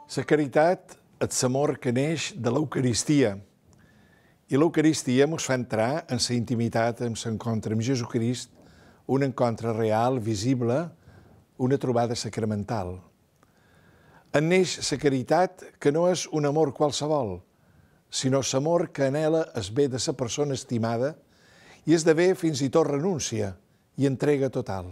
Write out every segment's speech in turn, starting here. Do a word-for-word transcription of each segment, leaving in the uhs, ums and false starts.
La caritat és l'amor que neix de l'Eucaristia. I l'Eucaristia ens fa entrar en la intimitat, en l'encontre amb Jesucrist, un encontre real, visible, una trobada sacramental. En neix la caritat que no és un amor qualsevol, sinó l'amor que anhela el bé de la persona estimada i esdevé fins i tot renúncia i entrega total.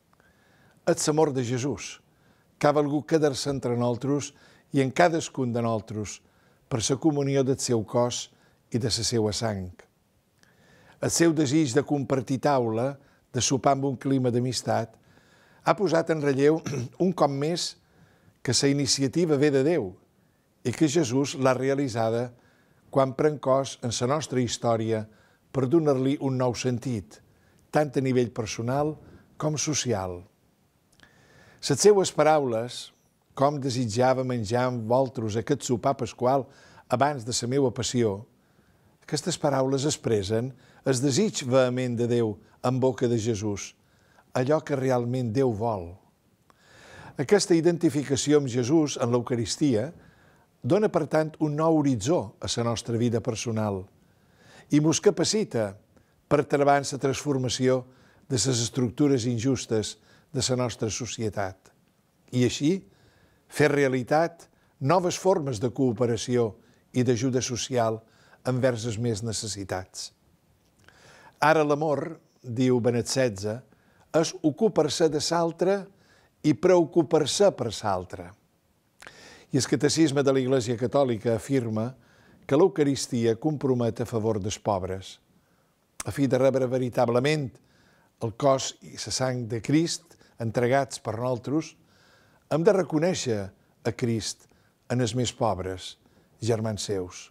És l'amor de Jesús, que ha valgut quedar-se entre nosaltres i en cadascun de nosaltres per la comunió del seu cos i de la seva sang. El seu desig de compartir taula, de sopar amb un clima d'amistat, ha posat en relleu un cop més que la iniciativa ve de Déu i que Jesús l'ha realitzada quan pren cos en la nostra història per donar-li un nou sentit, tant a nivell personal com social. Les seues paraules, com desitjava menjar amb vosaltres aquest sopar pasqual abans de la meva passió, aquestes paraules expressen el desig vehement de Déu en boca de Jesús, allò que realment Déu vol. Aquesta identificació amb Jesús en l'Eucaristia dona, per tant, un nou horitzó a la nostra vida personal i ens capacita per treballar en la transformació de les estructures injustes de la nostra societat i així fer realitat noves formes de cooperació i d'ajuda social envers els més necessitats. Ara l'amor, diu Benet setze, és ocupar-se de l'altre i preocupar-se per l'altre. I el catecisme de l'Església Catòlica afirma que l'Eucaristia compromet a favor dels pobres. A fi de rebre veritablement el cos i la sang de Crist entregats per nosaltres, hem de reconèixer a Crist en els més pobres, germans seus.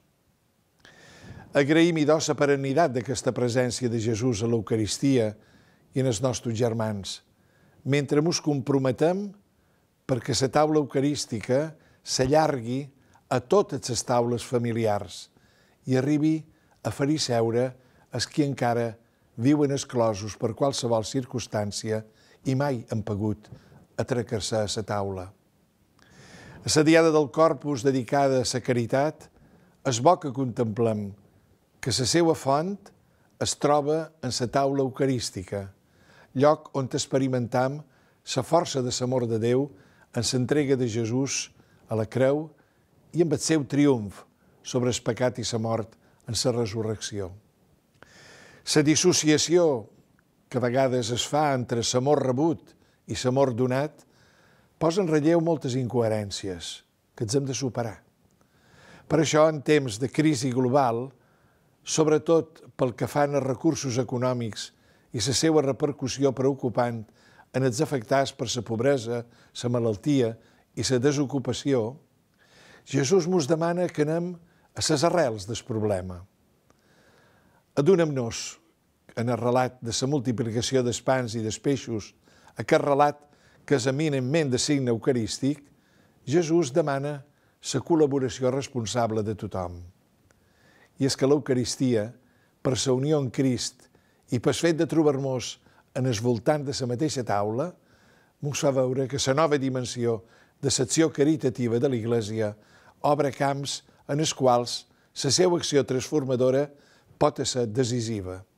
Agraïm i la perennitat d'aquesta presència de Jesús a l'Eucaristia i en els nostres germans, mentre ens comprometem perquè la taula eucarística s'allargui a totes les taules familiars i arribi a fer-hi seure els qui encara viuen exclosos per qualsevol circumstància i mai han pogut atracar-se a la taula. A la diada del Corpus dedicada a la caritat, és bo que contemplem que la seva font es troba en la taula eucarística, lloc on experimentam la força de l'amor de Déu en l'entrega de Jesús a la creu i amb el seu triomf sobre el pecat i la mort en la resurrecció. La dissociació que a vegades es fa entre l'amor rebut i l'amor donat posa en relleu moltes incoherències que ens hem de superar. Per això, en temps de crisi global, sobretot pel que fan als recursos econòmics i la seva repercussió preocupant en els afectats per la pobresa, la malaltia i la desocupació, Jesús ens demana que anem a les arrels del problema. Adonem-nos, en el relat de la multiplicació dels pans i dels peixos, aquest relat que és eminentment de signe eucarístic, Jesús demana la col·laboració responsable de tothom. I és que l'Eucaristia, per la unió amb Crist i pel fet de trobar-nos en el voltant de la mateixa taula, ens fa veure que la nova dimensió de l'acció caritativa de l'Església obre camps en els quals la seva acció transformadora pot ser decisiva.